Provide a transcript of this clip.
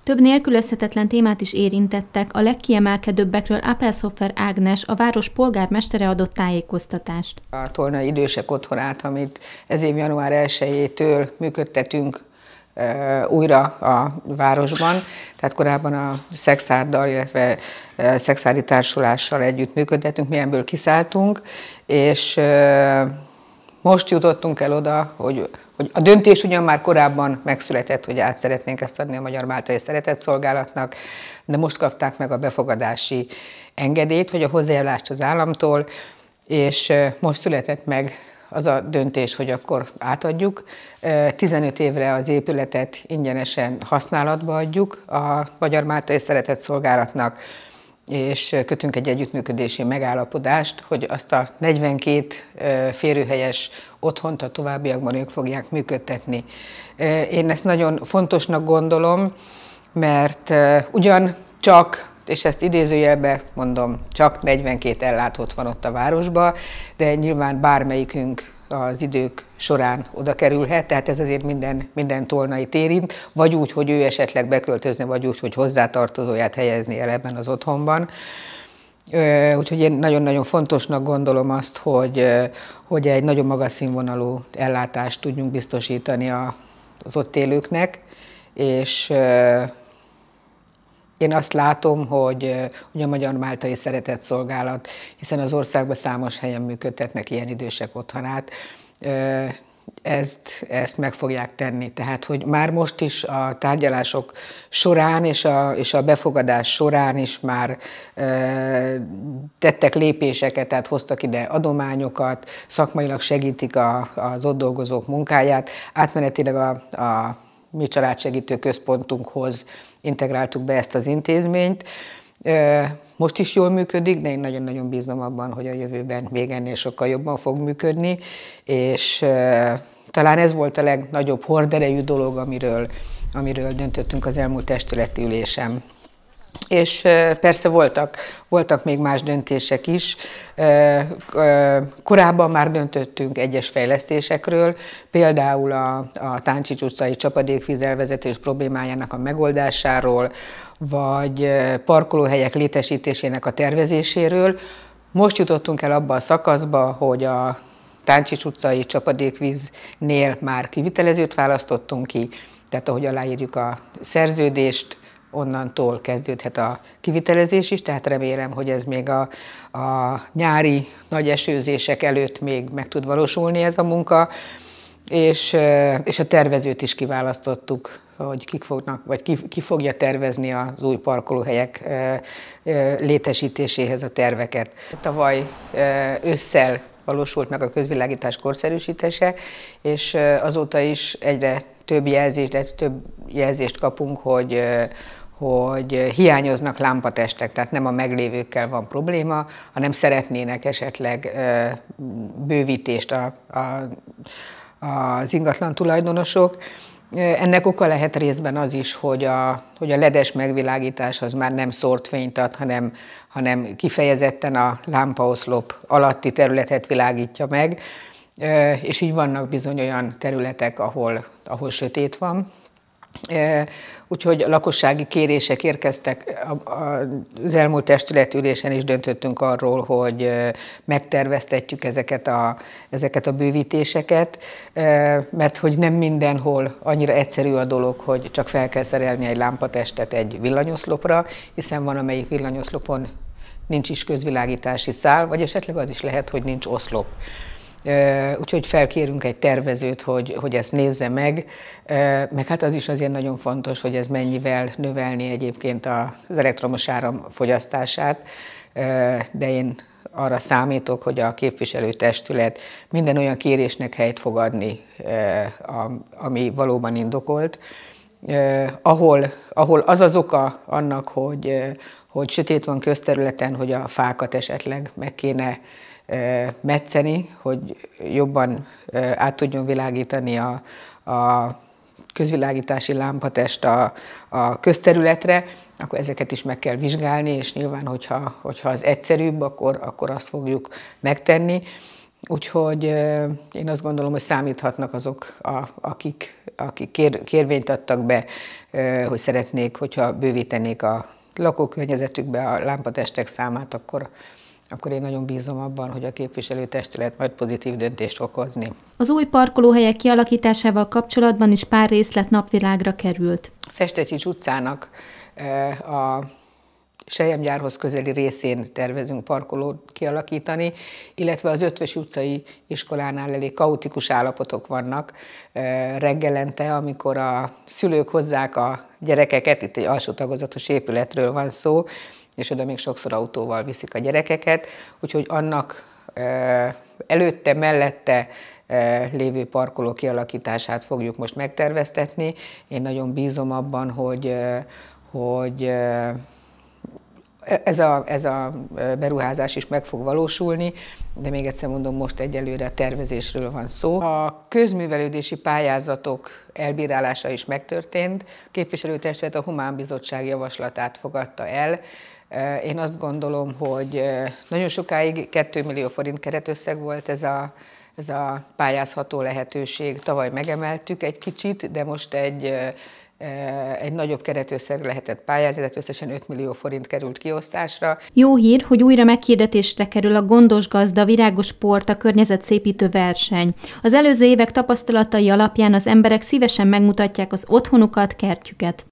Több nélkülözhetetlen témát is érintettek, a legkiemelkedőbbekről Appelshofer Ágnes, a város polgármestere adott tájékoztatást. A Tolnai Idősek Otthonát, amit ez év január 1-től működtetünk újra a városban, tehát korábban a Szexárddal, illetve Szexári Társulással együtt működtetünk, mi ebből kiszálltunk, és most jutottunk el oda, hogy a döntés ugyan már korábban megszületett, hogy át szeretnénk ezt adni a Magyar Máltai Szeretetszolgálatnak, de most kapták meg a befogadási engedélyt, vagy a hozzájárulást az államtól, és most született meg az a döntés, hogy akkor átadjuk. 15 évre az épületet ingyenesen használatba adjuk a Magyar Máltai Szeretetszolgálatnak, és kötünk egy együttműködési megállapodást, hogy azt a 42 férőhelyes otthont a továbbiakban ők fogják működtetni. Én ezt nagyon fontosnak gondolom, mert ugyan csak, és ezt idézőjelben mondom, csak 42 ellátott van ott a városban, de nyilván bármelyikünk az idők során oda kerülhet, tehát ez azért minden tolnait érint, vagy úgy, hogy ő esetleg beköltözne, vagy úgy, hogy hozzátartozóját helyezni el ebben az otthonban. Úgyhogy én nagyon-nagyon fontosnak gondolom azt, hogy egy nagyon magas színvonalú ellátást tudjunk biztosítani az ott élőknek, és én azt látom, hogy a Magyar Máltai Szeretetszolgálat, hiszen az országban számos helyen működtetnek ilyen idősek otthonát, ezt meg fogják tenni. Tehát, hogy már most is a tárgyalások során és a befogadás során is már tettek lépéseket, tehát hoztak ide adományokat, szakmailag segítik az ott dolgozók munkáját, átmenetileg a mi családsegítő központunkhoz integráltuk be ezt az intézményt. Most is jól működik, de én nagyon-nagyon bízom abban, hogy a jövőben még ennél sokkal jobban fog működni, és talán ez volt a legnagyobb horderejű dolog, amiről döntöttünk az elmúlt testületi ülésen. És persze voltak még más döntések is. Korábban már döntöttünk egyes fejlesztésekről, például a Táncsics utcai csapadékvíz elvezetés problémájának a megoldásáról, vagy parkolóhelyek létesítésének a tervezéséről. Most jutottunk el abba a szakaszba, hogy a Táncsics utcai csapadékvíznél már kivitelezőt választottunk ki, tehát ahogy aláírjuk a szerződést, onnantól kezdődhet a kivitelezés is, tehát remélem, hogy ez még a nyári nagy esőzések előtt még meg tud valósulni ez a munka, és a tervezőt is kiválasztottuk, hogy ki fogja tervezni az új parkolóhelyek létesítéséhez a terveket. Tavaly ősszel valósult meg a közvilágítás korszerűsítése, és azóta is egyre több jelzést kapunk, hogy hiányoznak lámpatestek, tehát nem a meglévőkkel van probléma, hanem szeretnének esetleg bővítést az ingatlan tulajdonosok. Ennek oka lehet részben az is, hogy a ledes megvilágítás az már nem szórt fényt ad, hanem kifejezetten a lámpaoszlop alatti területet világítja meg, és így vannak bizony olyan területek, ahol sötét van. Úgyhogy lakossági kérések érkeztek, az elmúlt testületülésen is döntöttünk arról, hogy megterveztetjük ezeket a bővítéseket, mert hogy nem mindenhol annyira egyszerű a dolog, hogy csak fel kell szerelni egy lámpatestet egy villanyoszlopra, hiszen van, amelyik villanyoszlopon nincs is közvilágítási szál, vagy esetleg az is lehet, hogy nincs oszlop. Úgyhogy felkérünk egy tervezőt, hogy ezt nézze meg hát az is azért nagyon fontos, hogy ez mennyivel növelni egyébként az elektromos áram fogyasztását, de én arra számítok, hogy a képviselőtestület minden olyan kérésnek helyt fog adni, ami valóban indokolt, ahol az oka annak, hogy sötét van közterületen, hogy a fákat esetleg meg kéne metszeni, hogy jobban át tudjon világítani a közvilágítási lámpatest a közterületre, akkor ezeket is meg kell vizsgálni, és nyilván, hogyha az egyszerűbb, akkor azt fogjuk megtenni. Úgyhogy én azt gondolom, hogy számíthatnak azok, akik kérvényt adtak be, hogy szeretnék, hogyha bővítenék a lakókörnyezetükbe a lámpatestek számát, akkor én nagyon bízom abban, hogy a képviselőtestület majd pozitív döntést fog hozni. Az új parkolóhelyek kialakításával kapcsolatban is pár részlet napvilágra került. Festetics utcának a selyemgyárhoz közeli részén tervezünk parkolót kialakítani, illetve az Ötvös utcai iskolánál elég kaotikus állapotok vannak reggelente, amikor a szülők hozzák a gyerekeket, itt egy alsó tagozatos épületről van szó, és oda még sokszor autóval viszik a gyerekeket, úgyhogy annak előtte, mellette lévő parkoló kialakítását fogjuk most megterveztetni. Én nagyon bízom abban, hogy ez a beruházás is meg fog valósulni, de még egyszer mondom, most egyelőre a tervezésről van szó. A közművelődési pályázatok elbírálása is megtörtént. A képviselőtestület a Humán Bizottság javaslatát fogadta el. Én azt gondolom, hogy nagyon sokáig 2 millió forint keretösszeg volt ez a pályázható lehetőség. Tavaly megemeltük egy kicsit, de most egy nagyobb keretösszegre lehetett pályázni, tehát összesen 5 millió forint került kiosztásra. Jó hír, hogy újra meghirdetésre kerül a Gondos Gazda Virágos Sport a környezetszépítő verseny. Az előző évek tapasztalatai alapján az emberek szívesen megmutatják az otthonukat, kertjüket.